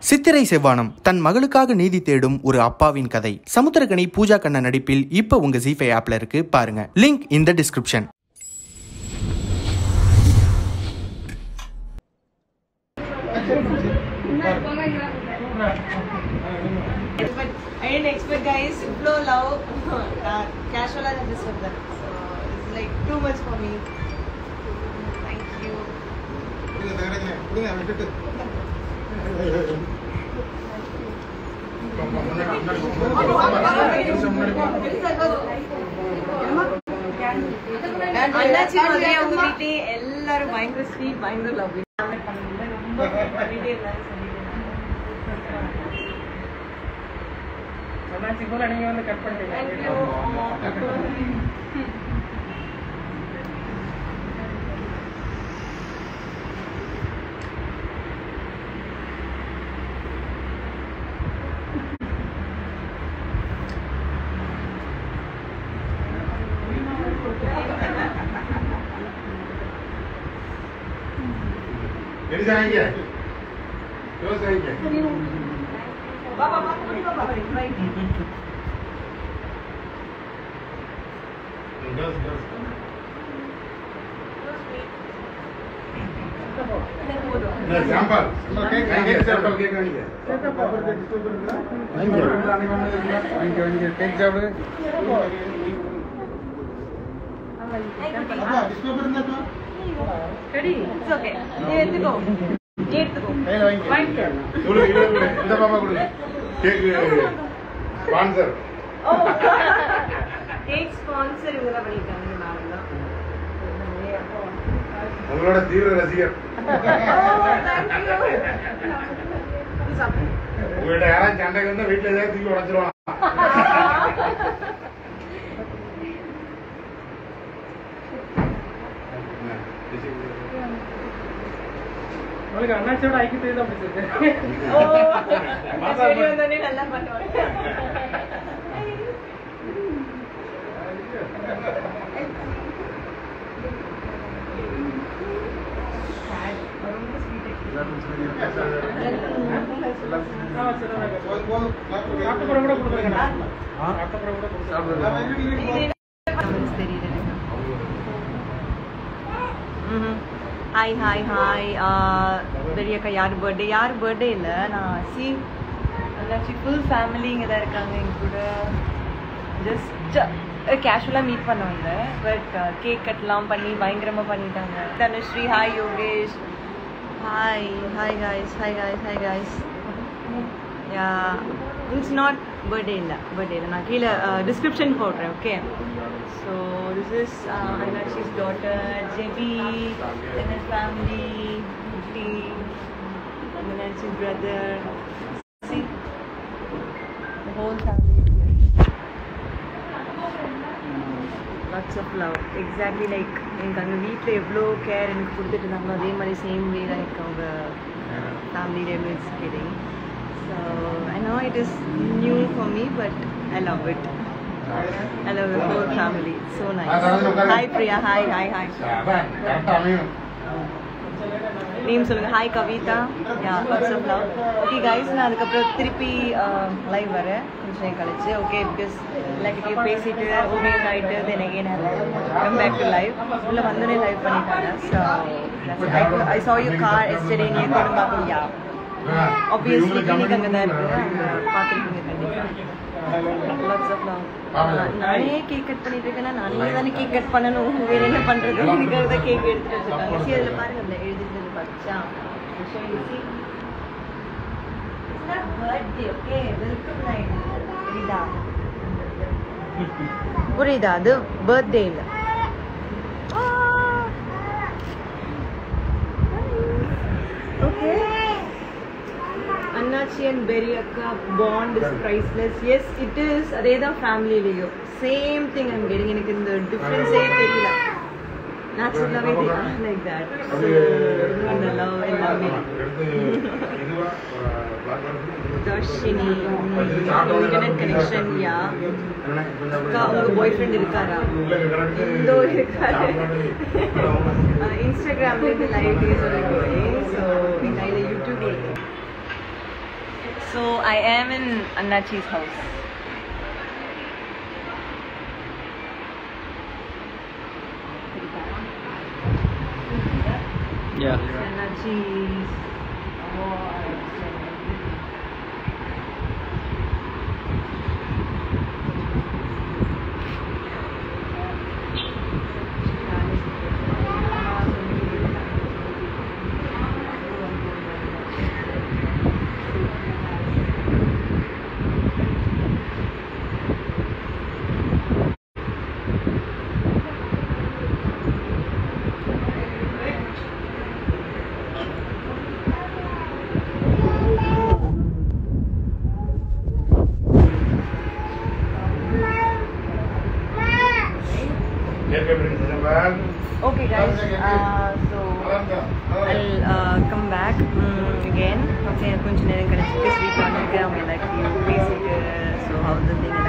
சித்திரை செவ்வானம் தன் மகளுக்காக நீதி தேடும் ஒரு அப்பாவின் கதை. சமுத்திரகனி பூஜா கண்ணா நடிப்பில் இப்ப உங்க ஜீ5 ஆப்ல இருக்கு, பாருங்க. Link in the description. I didn't expect guys to love casual as this one. So it's like too much for me. Thank you. அண்ணாச்சி மாதிரி அவங்க வீட்ல எல்லாரும் பயங்கர ஸ்வீட், பயங்கர லவ். அண்ணாச்சி கூட நீங்க வந்து கட் பண்ணிட்டீங்க. Jadi जाएंगे, क्यों जाएंगे? बाबा बाबा राइट. Example, example क्या करेंगे? Ready? It's okay. Let's go. Get to go. Fine. Dulu ini apa dulu? Cake sponsor. Oh. Cake sponsor இவங்க பண்ணிட்டாங்க நாங்க தான். உங்களோட தீவிர ரசிகர். உங்கள்ட்ட யாராவது சண்டைக்கு வந்தா வீட்டுல ஏதாவது தூக்கி உடைச்சிருவாங்க. உங்களுக்கு அண்ணாச்சியோட ஐக்கியத்தை தான் பிடிச்சிருக்கு. ஓ சரி வந்தனே நல்லா பண்ணுவாங்க. ஹாய் பெரியக்கா யார் பர்த்டே இல்லை, நான் எல்லாச்சும் ஃபுல் ஃபேமிலி இங்கே தான் இருக்காங்க எங்க கூட. ஜஸ்ட் கேஷுவலாக மீட் பண்ண வந்தேன், பட் கேக் கட்லாம் பண்ணி பயங்கரமாக பண்ணிட்டாங்க. Dhanushree, hi Yogesh, hi guys. Yeah it's not birthday இல்லை நான் கீழே டிஸ்கிரிப்ஷன் போடுறேன். Okay, so this is Anashi's daughter, Jebi, and his family, Mutti, Anashi's brother. See, the whole family is here. Lots of love. Exactly like எங்கள் வீட்டில் எவ்வளோ care எனக்கு கொடுத்துட்டு அதே மாதிரி சேம் வே தான் எனக்கு அவங்க ஃபேமிலி ரிலேட்டிவ்ஸ் கிட்டிங். So I know it is new for me, but I love it. I love the whole family. It's so nice. Hi Priya. Hi. Name சொல்லுங்க. Hi Kavita. Yeah, lots of love. Okay guys, நான் அதுக்கப்புறம் திருப்பி live வரேன் கொஞ்ச நேரம் கழிச்சு. Okay, because like you பேசிட்டு ஓமிங் ஆயிட்டு then again come back to live. உள்ள வந்தனே லைவ் பண்ணிட்டாங்க. So I saw your car yesterday near Kodambakkam. Yeah. Obviously clinic அங்க தான் இருக்கு, அங்க பார்த்துருக்கீங்க கண்டிப்பாக. Lots of love. நானே கேக் கட் பண்ணிட்டு இருக்கேன்னா நானே தானே கேக் கட் பண்ணணும், வேற என்ன பண்றது? இதுக்காக தான் கேக் எடுத்துட்டு வச்சிருக்காங்க. சரி அதில் பாருங்க, அதில் எழுதிட்டு பச்சா பர்த்டே. Okay, welcome night. புரியுதா? அது பர்த்டே இல்லை. Okay, Annachi and Beriyakka bond is priceless. Yes, it is. அதே தான் ஃபேமிலிலேயும் சேம் திங் I'm getting. எனக்கு இந்த டிஃப்ரென்ஸே தெரியல. நேச்சுரலாகவே லைக் தட். ஸோ இந்த லவ் எல்லாமே. Darshini, internet connection. யா அக்கா, உங்க பாய் ஃப்ரெண்ட் இருக்காரா? இதோ இருக்காரு. இன்ஸ்டாகிராம்ல இருந்து லைவ் டேஸ் ஸோ என் கையில் யூடியூப் இருக்கு. So I am in Annachi's house. Yeah. Annachi's. Okay guys, so I'll come back again. Okay, கொஞ்ச நேரம் கழிச்சு ஸ்வீட் வாங்கிட்டு அவங்க எல்லாத்தையும் பேசிட்டு so how the thing is